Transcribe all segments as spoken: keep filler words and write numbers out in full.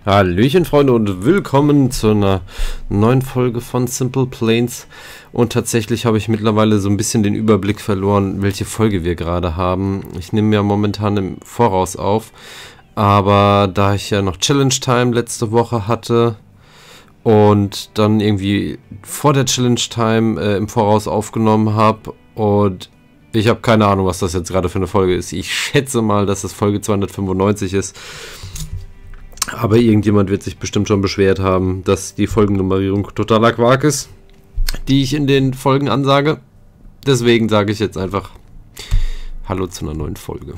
Hallöchen Freunde und willkommen zu einer neuen Folge von Simple Planes. Und tatsächlich habe ich mittlerweile so ein bisschen den Überblick verloren, welche Folge wir gerade haben. Ich nehme ja momentan im Voraus auf, aber da ich ja noch Challenge Time letzte Woche hatte und dann irgendwie vor der Challenge Time äh, im Voraus aufgenommen habe und ich habe keine Ahnung, was das jetzt gerade für eine Folge ist. Ich schätze mal, dass das Folge zweihundertfünfundneunzig ist. Aber irgendjemand wird sich bestimmt schon beschwert haben, dass die Folgennummerierung totaler Quark ist, die ich in den Folgen ansage. Deswegen sage ich jetzt einfach Hallo zu einer neuen Folge.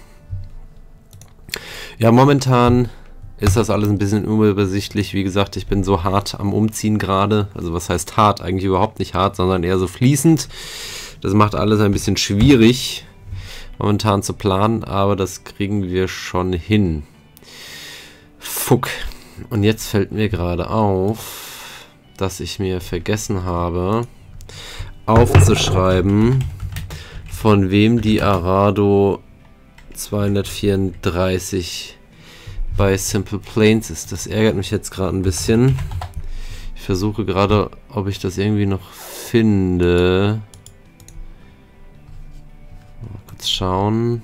Ja, momentan ist das alles ein bisschen unübersichtlich. Wie gesagt, ich bin so hart am Umziehen gerade. Also was heißt hart? Eigentlich überhaupt nicht hart, sondern eher so fließend. Das macht alles ein bisschen schwierig, momentan zu planen, aber das kriegen wir schon hin. Fuck. Und jetzt fällt mir gerade auf, dass ich mir vergessen habe, aufzuschreiben, von wem die Arado zweihundertvierunddreißig bei Simple Planes ist. Das ärgert mich jetzt gerade ein bisschen. Ich versuche gerade, ob ich das irgendwie noch finde. Mal kurz schauen.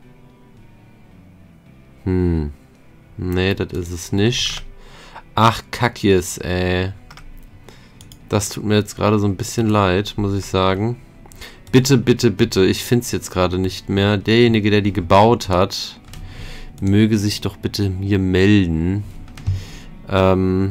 Hm. Nee, das ist es nicht. Ach, Kackjes, ey. Das tut mir jetzt gerade so ein bisschen leid, muss ich sagen. Bitte, bitte, bitte. Ich finde es jetzt gerade nicht mehr. Derjenige, der die gebaut hat, möge sich doch bitte mir melden. Ähm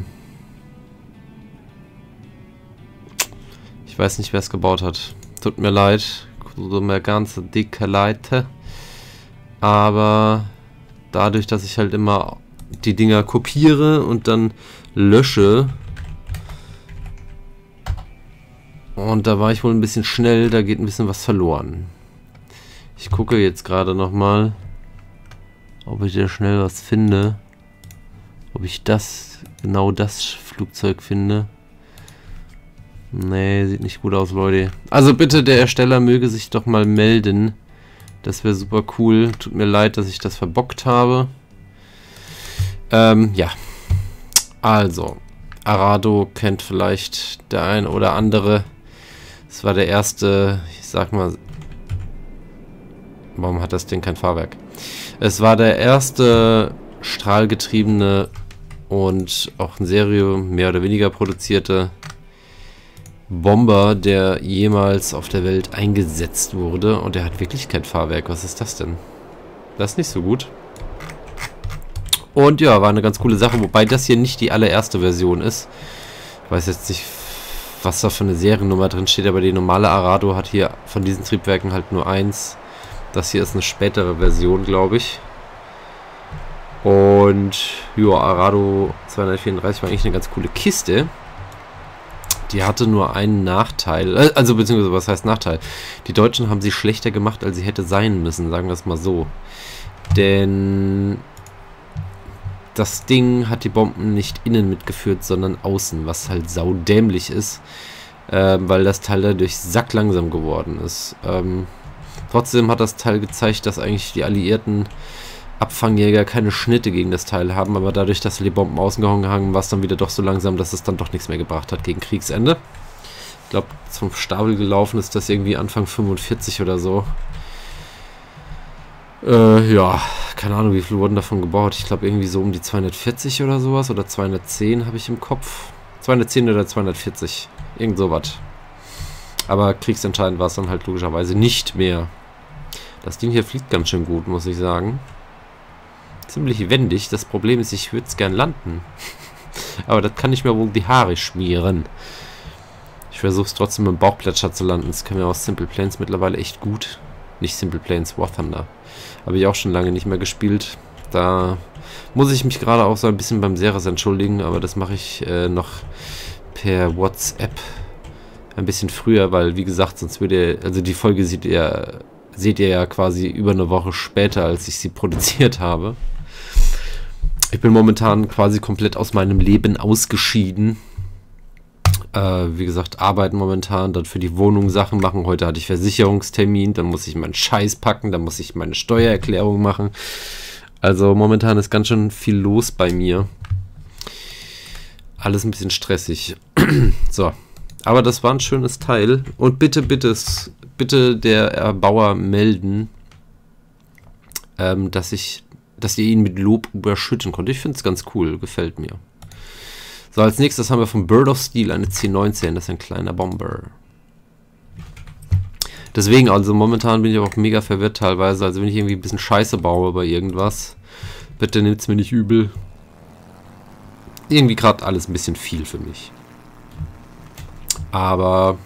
ich weiß nicht, wer es gebaut hat. Tut mir leid. So mir ganze dicke Leute. Aber dadurch, dass ich halt immer die Dinger kopiere und dann lösche. Und da war ich wohl ein bisschen schnell, da geht ein bisschen was verloren. Ich gucke jetzt gerade nochmal, ob ich da schnell was finde. Ob ich das, genau das Flugzeug finde. Nee, sieht nicht gut aus, Leute. Also bitte, der Ersteller möge sich doch mal melden. Das wäre super cool. Tut mir leid, dass ich das verbockt habe. Ähm, ja. Also, Arado kennt vielleicht der ein oder andere. Es war der erste, ich sag mal... Warum hat das Ding kein Fahrwerk? Es war der erste strahlgetriebene und auch in Serie mehr oder weniger produzierte Bomber, der jemals auf der Welt eingesetzt wurde. Und der hat wirklich kein Fahrwerk. Was ist das denn? Das ist nicht so gut. Und ja, war eine ganz coole Sache. Wobei das hier nicht die allererste Version ist. Ich weiß jetzt nicht, was da für eine Seriennummer drin steht. Aber die normale Arado hat hier von diesen Triebwerken halt nur eins. Das hier ist eine spätere Version, glaube ich. Und ja, Arado zweihundertvierunddreißig war eigentlich eine ganz coole Kiste. Die hatte nur einen Nachteil, also beziehungsweise was heißt Nachteil? Die Deutschen haben sie schlechter gemacht, als sie hätte sein müssen, sagen wir es mal so. Denn das Ding hat die Bomben nicht innen mitgeführt, sondern außen, was halt saudämlich ist, äh, weil das Teil dadurch sacklangsam geworden ist. Ähm, trotzdem hat das Teil gezeigt, dass eigentlich die Alliierten Abfangjäger keine Schnitte gegen das Teil haben, aber dadurch, dass die Bomben außen gehangen haben, war es dann wieder doch so langsam, dass es dann doch nichts mehr gebracht hat gegen Kriegsende. Ich glaube, zum Stapel gelaufen ist das irgendwie Anfang fünfundvierzig oder so. Äh, ja, keine Ahnung, wie viele wurden davon gebaut. Ich glaube, irgendwie so um die zweihundertvierzig oder sowas, oder zweihundertzehn habe ich im Kopf. zweihundertzehn oder zweihundertvierzig, irgend sowas. Aber kriegsentscheidend war es dann halt logischerweise nicht mehr. Das Ding hier fliegt ganz schön gut, muss ich sagen. Ziemlich wendig. Das Problem ist, ich würde es gern landen. Aber das kann ich mir wohl die Haare schmieren. Ich versuche es trotzdem mit dem Bauchplätscher zu landen. Das können wir aus Simple Planes mittlerweile echt gut. Nicht Simple Planes, War Thunder. Habe ich auch schon lange nicht mehr gespielt. Da muss ich mich gerade auch so ein bisschen beim Seres entschuldigen. Aber das mache ich äh, noch per WhatsApp ein bisschen früher. Weil, wie gesagt, sonst würde... Also die Folge sieht ihr, seht ihr ja quasi über eine Woche später, als ich sie produziert habe. Ich bin momentan quasi komplett aus meinem Leben ausgeschieden. Äh, wie gesagt, arbeiten momentan, dann für die Wohnung Sachen machen. Heute hatte ich Versicherungstermin, dann muss ich meinen Scheiß packen, dann muss ich meine Steuererklärung machen. Also momentan ist ganz schön viel los bei mir. alles ein bisschen stressig. So. Aber das war ein schönes Teil. Und bitte, bitte, bitte der Erbauer melden, ähm, dass ich, dass ihr ihn mit Lob überschütten konntet. Ich finde es ganz cool, gefällt mir. So, als nächstes haben wir von Bird of Steel eine C neunzehn, das ist ein kleiner Bomber. Deswegen, also momentan bin ich auch mega verwirrt teilweise, also wenn ich irgendwie ein bisschen Scheiße baue bei irgendwas, bitte nehmt es mir nicht übel. Irgendwie gerade alles ein bisschen viel für mich. Aber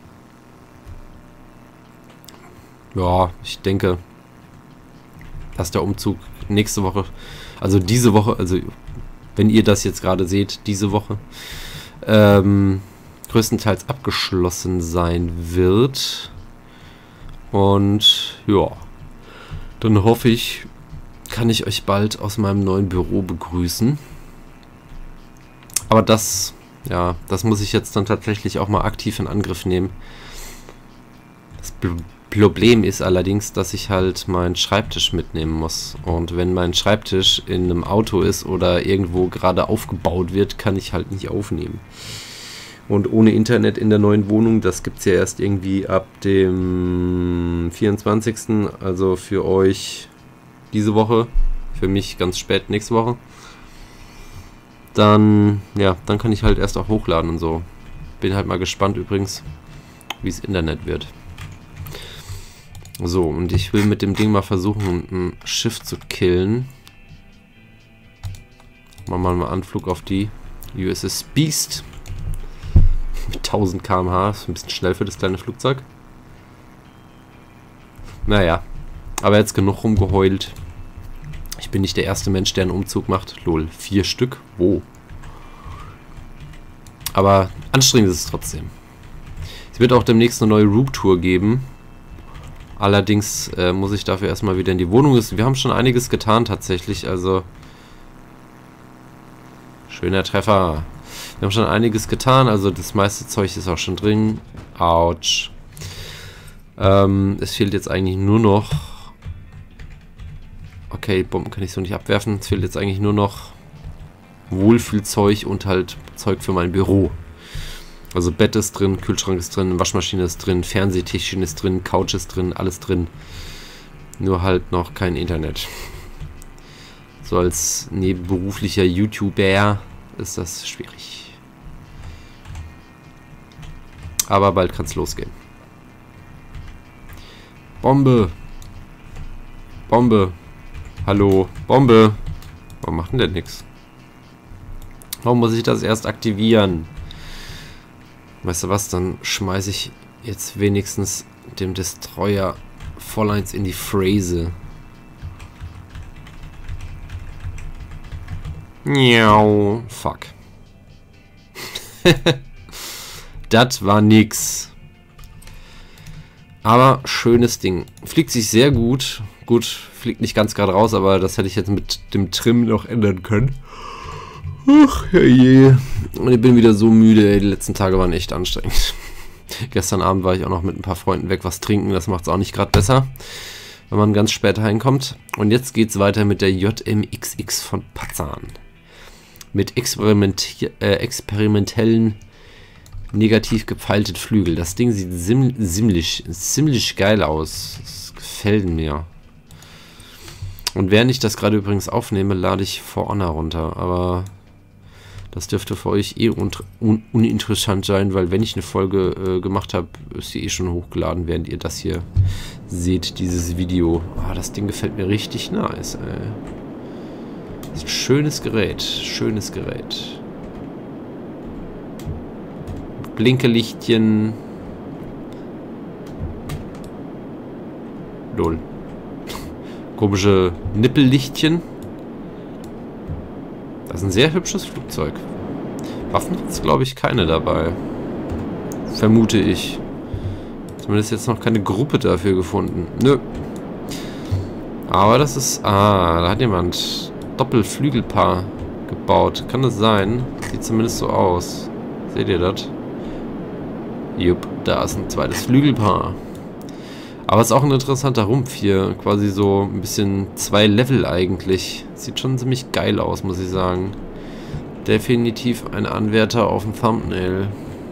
ja, ich denke, dass der Umzug nächste Woche, also diese Woche, also wenn ihr das jetzt gerade seht, diese Woche, ähm, größtenteils abgeschlossen sein wird. Und ja, dann hoffe ich, kann ich euch bald aus meinem neuen Büro begrüßen. Aber das, ja, das muss ich jetzt dann tatsächlich auch mal aktiv in Angriff nehmen. Das Problem ist allerdings, dass ich halt meinen Schreibtisch mitnehmen muss. Und wenn mein Schreibtisch in einem Auto ist oder irgendwo gerade aufgebaut wird, kann ich halt nicht aufnehmen. Und ohne Internet in der neuen Wohnung, das gibt es ja erst irgendwie ab dem vierundzwanzigsten Also für euch diese Woche, für mich ganz spät nächste Woche. Dann, ja, dann kann ich halt erst auch hochladen und so. Bin halt mal gespannt übrigens, wie es Internet wird. So, und ich will mit dem Ding mal versuchen, ein Schiff zu killen. Machen wir mal Anflug auf die U S S Beast. Mit tausend Kilometer pro Stunde. Ist ein bisschen schnell für das kleine Flugzeug. Naja, aber jetzt genug rumgeheult. Ich bin nicht der erste Mensch, der einen Umzug macht. Lol, vier Stück. Wo? Aber anstrengend ist es trotzdem. Es wird auch demnächst eine neue Room-Tour geben. Allerdings äh, muss ich dafür erstmal wieder in die Wohnung. Wir haben schon einiges getan tatsächlich. Also schöner Treffer. Wir haben schon einiges getan. Also das meiste Zeug ist auch schon drin. Autsch. Ähm, es fehlt jetzt eigentlich nur noch... Okay, Bomben kann ich so nicht abwerfen. Es fehlt jetzt eigentlich nur noch Wohlfühlzeug und halt Zeug für mein Büro. Also Bett ist drin, Kühlschrank ist drin, Waschmaschine ist drin, Fernsehtischchen ist drin, Couch ist drin, alles drin. Nur halt noch kein Internet. So als nebenberuflicher YouTuber ist das schwierig. Aber bald kann es losgehen. Bombe! Bombe! Hallo, Bombe. Warum macht denn der nichts? Warum muss ich das erst aktivieren? Weißt du was, dann schmeiße ich jetzt wenigstens dem Destroyer voll eins in die Fräse. Miau. Fuck. Das war nix. Aber schönes Ding. Fliegt sich sehr gut. Gut, fliegt nicht ganz gerade raus, aber das hätte ich jetzt mit dem Trim noch ändern können. Ach, herrje. Und ich bin wieder so müde, ey. Die letzten Tage waren echt anstrengend. Gestern Abend war ich auch noch mit ein paar Freunden weg, was trinken. Das macht es auch nicht gerade besser, wenn man ganz spät heimkommt. Und jetzt geht es weiter mit der J M X X von Pazan. Mit experimenti äh, experimentellen, negativ gepfeilten Flügel. Das Ding sieht ziemlich, ziemlich geil aus. Das gefällt mir. Und während ich das gerade übrigens aufnehme, lade ich For Honor runter. Aber das dürfte für euch eh un un uninteressant sein, weil wenn ich eine Folge äh, gemacht habe, ist sie eh schon hochgeladen, während ihr das hier seht, dieses Video. Ah, das Ding gefällt mir richtig nice, ey. Das ist ein schönes Gerät. Schönes Gerät. Blinkelichtchen. Lol. Komische Nippellichtchen. Das ist ein sehr hübsches Flugzeug. Waffen ist, glaube ich, keine dabei. Vermute ich. Zumindest jetzt noch keine Gruppe dafür gefunden. Nö. Aber das ist... Ah, da hat jemand Doppelflügelpaar gebaut. Kann das sein? Sieht zumindest so aus. Seht ihr das? Jupp, da ist ein zweites Flügelpaar. Aber es ist auch ein interessanter Rumpf hier. Quasi so ein bisschen zwei Level eigentlich. Sieht schon ziemlich geil aus, muss ich sagen. definitiv ein Anwärter auf dem Thumbnail.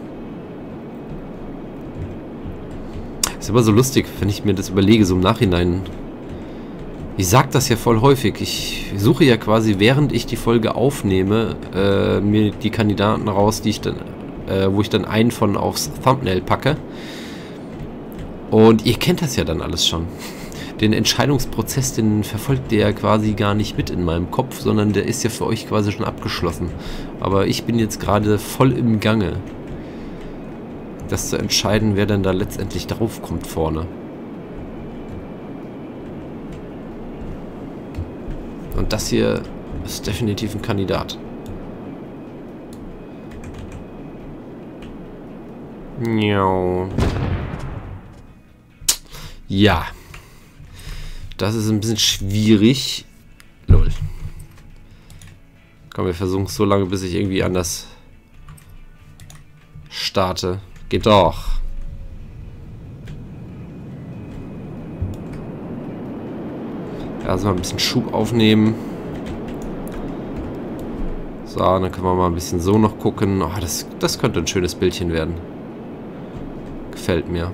Ist aber so lustig, wenn ich mir das überlege, so im Nachhinein. Ich sag das ja voll häufig. Ich suche ja quasi, während ich die Folge aufnehme, äh, mir die Kandidaten raus, die ich dann, äh, wo ich dann einen von aufs Thumbnail packe. Und ihr kennt das ja dann alles schon. Den Entscheidungsprozess, den verfolgt ihr ja quasi gar nicht mit in meinem Kopf, sondern der ist ja für euch quasi schon abgeschlossen. Aber ich bin jetzt gerade voll im Gange, das zu entscheiden, wer denn da letztendlich drauf kommt vorne. Und das hier ist definitiv ein Kandidat. Ja. Das ist ein bisschen schwierig. Lol. Komm, wir versuchen es so lange, bis ich irgendwie anders starte. Geht doch. Erstmal ein bisschen Schub aufnehmen. So, dann können wir mal ein bisschen so noch gucken. Oh, das, das könnte ein schönes Bildchen werden. Gefällt mir.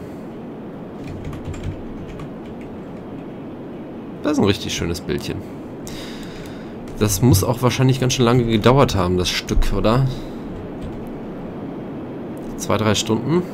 Das ist ein richtig schönes Bildchen. Das muss auch wahrscheinlich ganz schön lange gedauert haben, das Stück, oder? Zwei, drei Stunden.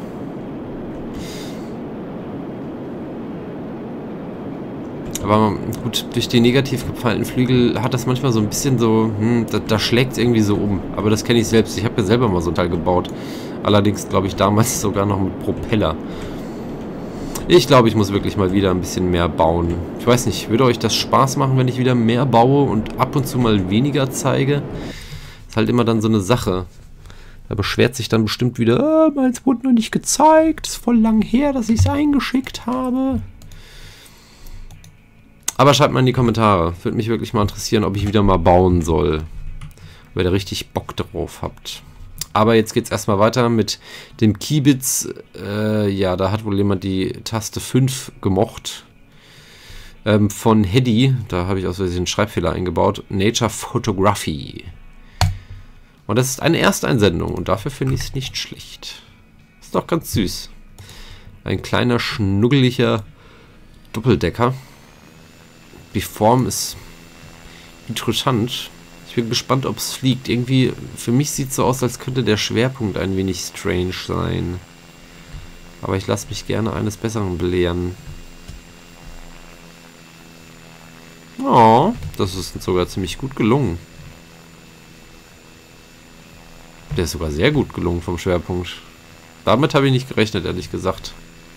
Aber gut, durch die negativ gepfeilten Flügel hat das manchmal so ein bisschen so, hm, da, da schlägt es irgendwie so um. Aber das kenne ich selbst. Ich habe ja selber mal so ein Teil gebaut. Allerdings, glaube ich, damals sogar noch mit Propeller. Ich glaube, ich muss wirklich mal wieder ein bisschen mehr bauen. Ich weiß nicht, würde euch das Spaß machen, wenn ich wieder mehr baue und ab und zu mal weniger zeige? Ist halt immer dann so eine Sache. Da beschwert sich dann bestimmt wieder, ah, meins wurde noch nicht gezeigt, ist voll lang her, dass ich es eingeschickt habe. Aber schreibt mal in die Kommentare. Würde mich wirklich mal interessieren, ob ich wieder mal bauen soll. Wenn ihr richtig Bock drauf habt. Aber jetzt geht es erstmal weiter mit dem Kibitz. Äh, ja, da hat wohl jemand die Taste fünf gemocht. Ähm, von Hedy. Da habe ich aus Versehen einen Schreibfehler eingebaut. Nature Photography. Und das ist eine Ersteinsendung. Und dafür finde ich es nicht schlecht. Ist doch ganz süß. Ein kleiner, schnuggeliger Doppeldecker. Die Form ist interessant. Ich bin gespannt, ob es fliegt. Irgendwie, für mich sieht es so aus, als könnte der Schwerpunkt ein wenig strange sein. Aber ich lasse mich gerne eines Besseren belehren. Oh, das ist sogar ziemlich gut gelungen. Der ist sogar sehr gut gelungen vom Schwerpunkt. Damit habe ich nicht gerechnet, ehrlich gesagt.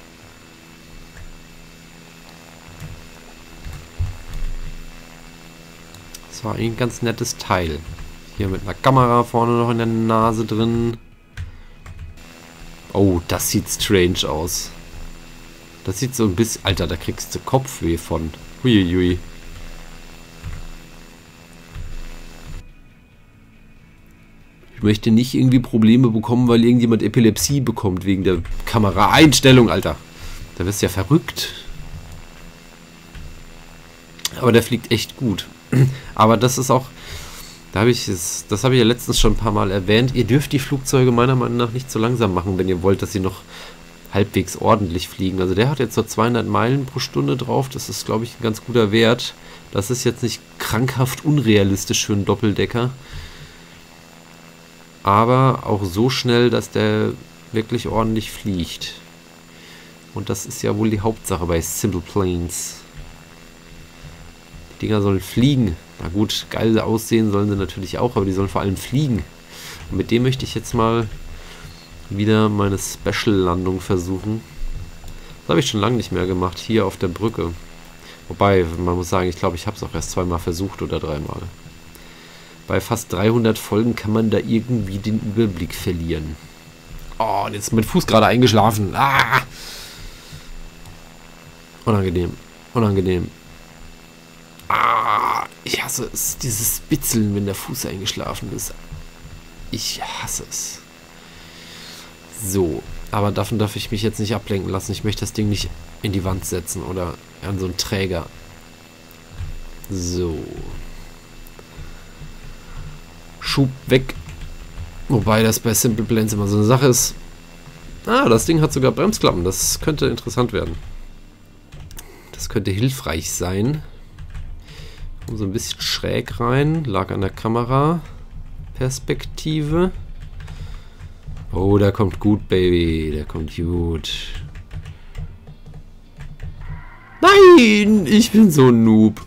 Das war ein ganz nettes Teil. Hier mit einer Kamera vorne noch in der Nase drin. Oh, das sieht strange aus. Das sieht so ein bisschen... Alter, da kriegst du Kopfweh von. Huiuiui. Ich möchte nicht irgendwie Probleme bekommen, weil irgendjemand Epilepsie bekommt wegen der Kameraeinstellung, Alter. Da wirst du ja verrückt. Aber der fliegt echt gut. Aber das ist auch, da habe ich es, das habe ich ja letztens schon ein paar Mal erwähnt. Ihr dürft die Flugzeuge meiner Meinung nach nicht so langsam machen, wenn ihr wollt, dass sie noch halbwegs ordentlich fliegen. Also der hat jetzt so zweihundert Meilen pro Stunde drauf. Das ist, glaube ich, ein ganz guter Wert. Das ist jetzt nicht krankhaft unrealistisch für einen Doppeldecker. Aber auch so schnell, dass der wirklich ordentlich fliegt. Und das ist ja wohl die Hauptsache bei Simple Planes. Die Dinger sollen fliegen. Na gut, geil aussehen sollen sie natürlich auch, aber die sollen vor allem fliegen. Und mit dem möchte ich jetzt mal wieder meine Special-Landung versuchen. Das habe ich schon lange nicht mehr gemacht, hier auf der Brücke. Wobei, man muss sagen, ich glaube, ich habe es auch erst zweimal versucht oder dreimal. Bei fast dreihundert Folgen kann man da irgendwie den Überblick verlieren. Oh, und jetzt ist mein Fuß gerade eingeschlafen. Ah! Unangenehm. Unangenehm. Ah, ich hasse es. Dieses Bitzeln, wenn der Fuß eingeschlafen ist. Ich hasse es. So. Aber davon darf ich mich jetzt nicht ablenken lassen. Ich möchte das Ding nicht in die Wand setzen oder an so einen Träger. So. Schub weg. Wobei das bei Simple Planes immer so eine Sache ist. Ah, das Ding hat sogar Bremsklappen. Das könnte interessant werden. Das könnte hilfreich sein. Kommt so ein bisschen schräg rein. Lag an der Kameraperspektive. Oh, der kommt gut, Baby. Der kommt gut. Nein! Ich bin so ein Noob.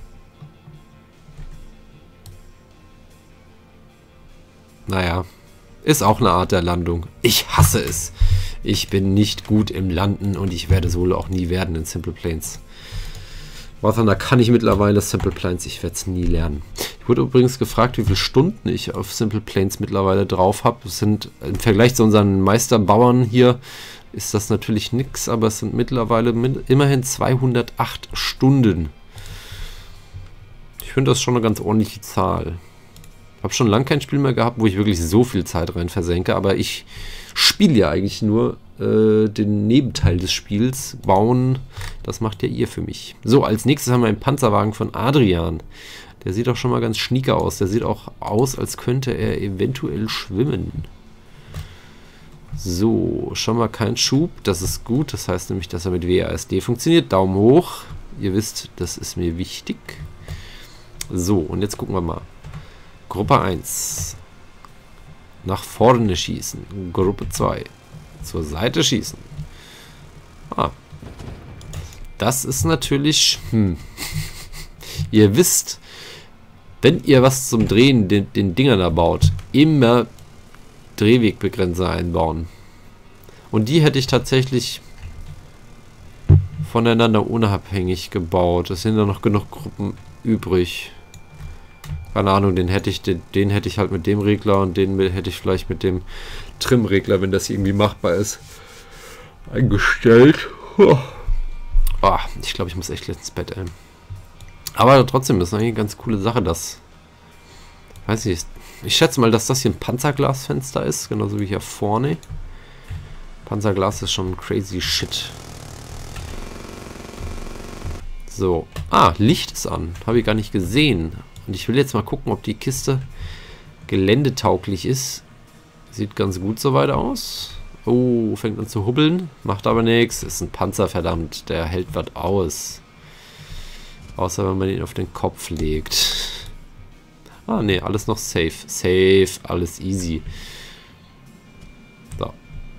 Naja. Ist auch eine Art der Landung. Ich hasse es. Ich bin nicht gut im Landen und ich werde es wohl auch nie werden in Simple Planes. War Thunder kann ich mittlerweile Simple Planes. Ich werde es nie lernen. Ich wurde übrigens gefragt, wie viele Stunden ich auf Simple Planes mittlerweile drauf habe. Es sind im Vergleich zu unseren Meisterbauern hier ist das natürlich nix, aber es sind mittlerweile mit, immerhin zweihundertacht Stunden. Ich finde das schon eine ganz ordentliche Zahl. Ich habe schon lange kein Spiel mehr gehabt, wo ich wirklich so viel Zeit rein versenke, aber ich spiele ja eigentlich nur äh, den Nebenteil des Spiels. Bauen, das macht ja ihr für mich. So, als nächstes haben wir einen Panzerwagen von Adrian. Der sieht auch schon mal ganz schnieker aus. Der sieht auch aus, als könnte er eventuell schwimmen. So, schon mal kein Schub. Das ist gut. Das heißt nämlich, dass er mit W A S D funktioniert. Daumen hoch. Ihr wisst, das ist mir wichtig. So, und jetzt gucken wir mal. Gruppe eins. Nach vorne schießen. Gruppe zwei. Zur Seite schießen. Ah. Das ist natürlich... Hm. Ihr wisst, wenn ihr was zum Drehen den, den Dingern da baut, immer Drehwegbegrenzer einbauen. Und die hätte ich tatsächlich voneinander unabhängig gebaut. Es sind ja noch genug Gruppen übrig. Keine Ahnung, den hätte ich, den, den hätte ich halt mit dem Regler und den hätte ich vielleicht mit dem Trim-Regler, wenn das irgendwie machbar ist, eingestellt. Oh. Oh, ich glaube, ich muss echt ins Bett, ey. Aber trotzdem, das ist eigentlich eine ganz coole Sache, das. Weiß ich, ich schätze mal, dass das hier ein Panzerglasfenster ist, genauso wie hier vorne. Panzerglas ist schon crazy shit. So. Ah, Licht ist an. Habe ich gar nicht gesehen. Und ich will jetzt mal gucken, ob die Kiste geländetauglich ist. Sieht ganz gut soweit aus. Oh, fängt an zu hubbeln. Macht aber nichts. Ist ein Panzer, verdammt. Der hält was aus. Außer wenn man ihn auf den Kopf legt. Ah, ne, alles noch safe. Safe, alles easy. So.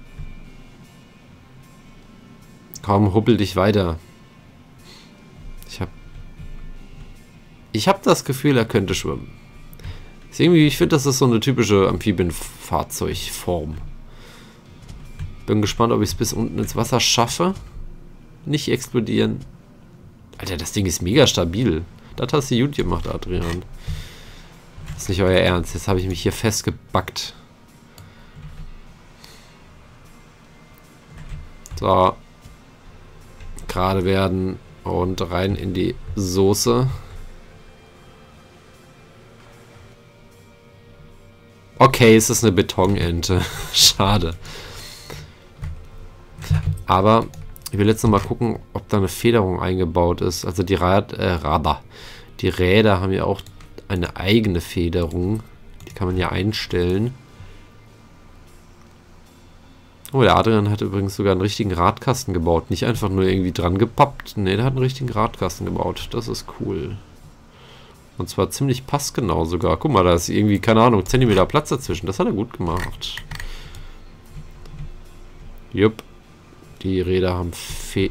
Komm, hubbel dich weiter. Ich hab... Ich hab das Gefühl, er könnte schwimmen. Ist irgendwie, ich finde, das ist so eine typische Amphibienfahrzeugform. Bin gespannt, ob ich es bis unten ins Wasser schaffe. Nicht explodieren. Alter, das Ding ist mega stabil. Das hast du gut gemacht, Adrian. Das ist nicht euer Ernst. Jetzt habe ich mich hier festgebackt. So. Gerade werden und rein in die Soße. Okay, es ist eine Betonente. Schade. Aber ich will jetzt noch mal gucken, ob da eine Federung eingebaut ist. Also die Rad, äh, Radar. Die Räder haben ja auch eine eigene Federung. Die kann man ja einstellen. Oh, der Adrian hat übrigens sogar einen richtigen Radkasten gebaut. Nicht einfach nur irgendwie dran gepappt. Ne, der hat einen richtigen Radkasten gebaut. Das ist cool. Und zwar ziemlich passgenau sogar. Guck mal, da ist irgendwie, keine Ahnung, Zentimeter Platz dazwischen. Das hat er gut gemacht. Jupp. Die Räder haben Fe...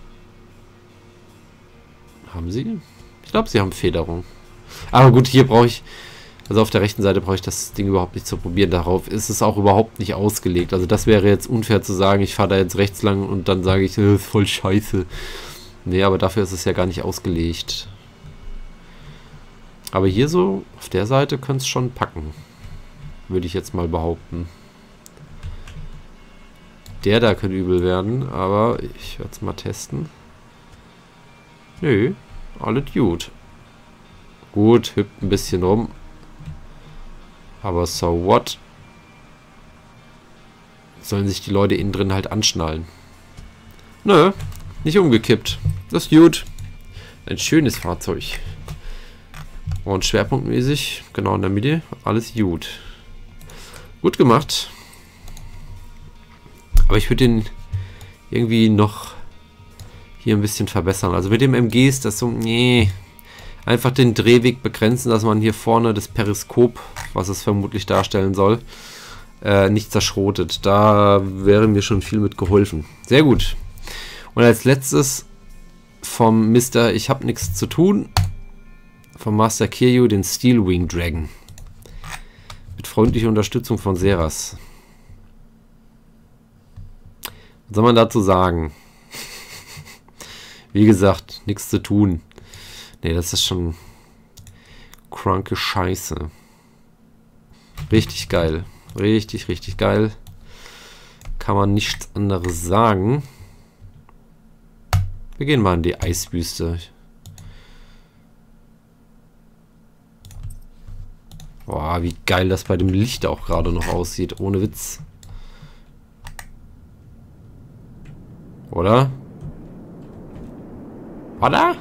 Haben sie? Ich glaube, sie haben Federung. Aber gut, hier brauche ich... Also auf der rechten Seite brauche ich das Ding überhaupt nicht zu probieren. Darauf ist es auch überhaupt nicht ausgelegt. Also das wäre jetzt unfair zu sagen, ich fahre da jetzt rechts lang und dann sage ich, das ist voll scheiße. Nee, aber dafür ist es ja gar nicht ausgelegt. Aber hier so, auf der Seite könnte es schon packen. Würde ich jetzt mal behaupten. Der da könnte übel werden, aber ich werde es mal testen. Nö, alles gut. Gut, hüpft ein bisschen rum. Aber so what? Sollen sich die Leute innen drin halt anschnallen. Nö, nicht umgekippt. Das ist gut. Ein schönes Fahrzeug. Und schwerpunktmäßig, genau in der Mitte, alles gut. Gut gemacht. Aber ich würde den irgendwie noch hier ein bisschen verbessern. Also mit dem M G ist das so, nee. Einfach den Drehweg begrenzen, dass man hier vorne das Periskop, was es vermutlich darstellen soll, äh, nicht zerschrotet. Da wäre mir schon viel mit geholfen. Sehr gut. Und als letztes vom Mister Ich hab nichts zu tun, vom Master Kiryu, den Steel Wing Dragon. Mit freundlicher Unterstützung von Seras. Was soll man dazu sagen? Wie gesagt, nichts zu tun. Ne, das ist schon kranke Scheiße. Richtig geil. Richtig, richtig geil. Kann man nichts anderes sagen. Wir gehen mal in die Eiswüste. Boah, wie geil das bei dem Licht auch gerade noch aussieht. Ohne Witz. Oder? Oder?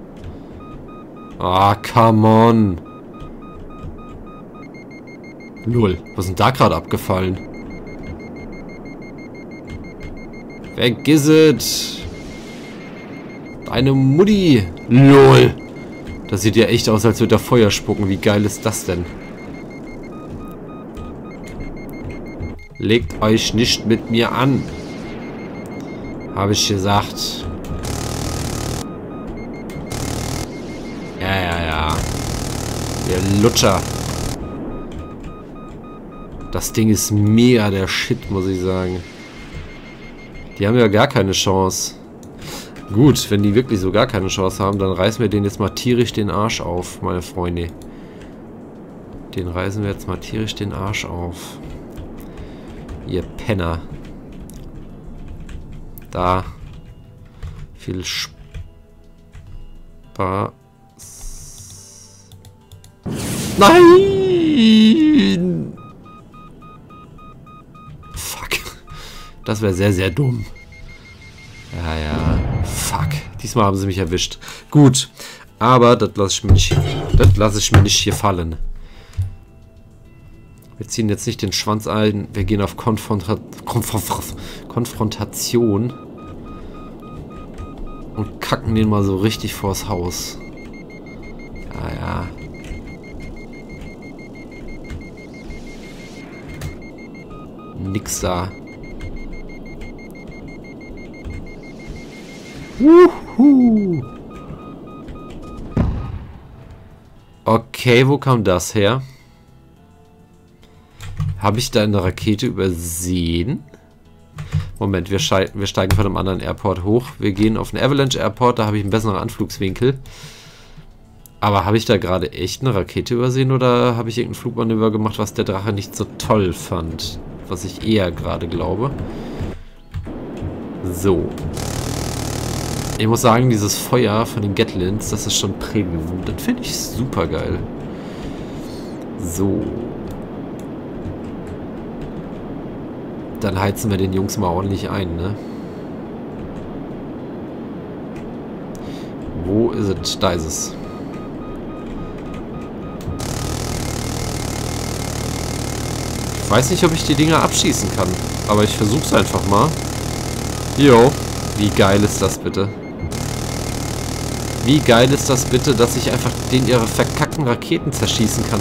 Ah, come on. Null. Was ist denn da gerade abgefallen? Vergiss es. Deine Mutti. Lol. Das sieht ja echt aus, als würde er Feuer spucken. Wie geil ist das denn? Legt euch nicht mit mir an. Habe ich gesagt. Ja, ja, ja. Der Lutscher. Das Ding ist mega der Shit, muss ich sagen. Die haben ja gar keine Chance. Gut, wenn die wirklich so gar keine Chance haben, dann reißen wir denen jetzt mal tierisch den Arsch auf, meine Freunde. Den reißen wir jetzt mal tierisch den Arsch auf. Ihr Penner. Da. Viel Spaß. Nein! Fuck. Das wäre sehr, sehr dumm. Ja, ja. Fuck. Diesmal haben sie mich erwischt. Gut. Aber das lasse ich mir nicht, das lasse ich mir nicht hier fallen. Wir ziehen jetzt nicht den Schwanz ein. Wir gehen auf Konfronta Konf Konfrontation. Und kacken den mal so richtig vors Haus. Ja, ja. Nix da. Wuhu. Okay, wo kam das her? Habe ich da eine Rakete übersehen? Moment, wir, wir steigen von einem anderen Airport hoch. Wir gehen auf den Avalanche Airport, da habe ich einen besseren Anflugswinkel. Aber habe ich da gerade echt eine Rakete übersehen oder habe ich irgendein Flugmanöver gemacht, was der Drache nicht so toll fand? Was ich eher gerade glaube. So. Ich muss sagen, dieses Feuer von den Gatlins, das ist schon Premium. Das finde ich super geil. So. Dann heizen wir den Jungs mal ordentlich ein, ne? Wo ist es? Da ist es. Ich weiß nicht, ob ich die Dinger abschießen kann. Aber ich versuch's einfach mal. Jo. Wie geil ist das bitte? Wie geil ist das bitte, dass ich einfach den ihre verkackten Raketen zerschießen kann?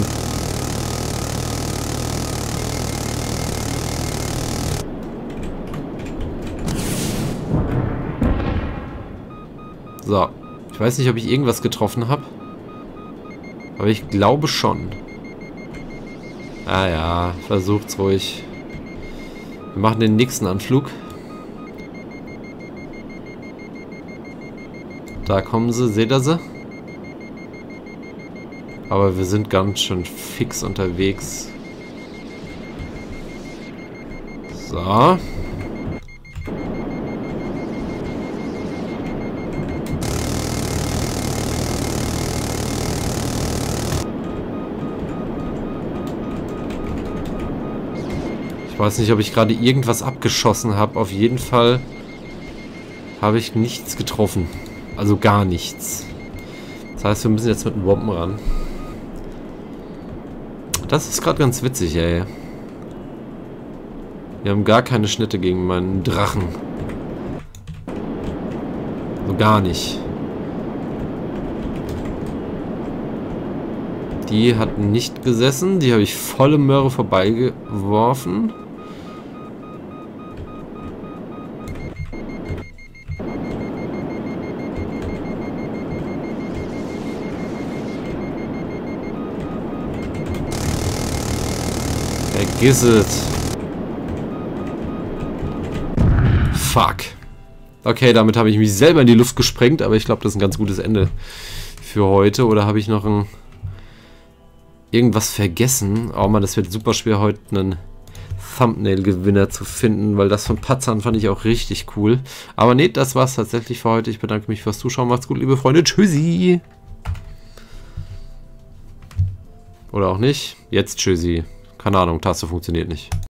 So. Ich weiß nicht, ob ich irgendwas getroffen habe. Aber ich glaube schon. Ah ja, versucht's ruhig. Wir machen den nächsten Anflug. Da kommen sie, seht ihr sie? Aber wir sind ganz schön fix unterwegs. So. Ich weiß nicht, ob ich gerade irgendwas abgeschossen habe. Auf jeden Fall habe ich nichts getroffen. Also gar nichts. Das heißt, wir müssen jetzt mit den Bomben ran. Das ist gerade ganz witzig, ey. Wir haben gar keine Schnitte gegen meinen Drachen. So gar nicht. Die hat nicht gesessen. Die habe ich volle Möhre vorbeigeworfen. Vergiss es. Fuck. Okay, damit habe ich mich selber in die Luft gesprengt, aber ich glaube, das ist ein ganz gutes Ende für heute. Oder habe ich noch ein irgendwas vergessen? Oh man, das wird super schwer, heute einen Thumbnail-Gewinner zu finden, weil das von Patzan fand ich auch richtig cool. Aber nee, das war's tatsächlich für heute. Ich bedanke mich fürs Zuschauen. Macht's gut, liebe Freunde. Tschüssi. Oder auch nicht. Jetzt tschüssi. Keine Ahnung, Taste funktioniert nicht.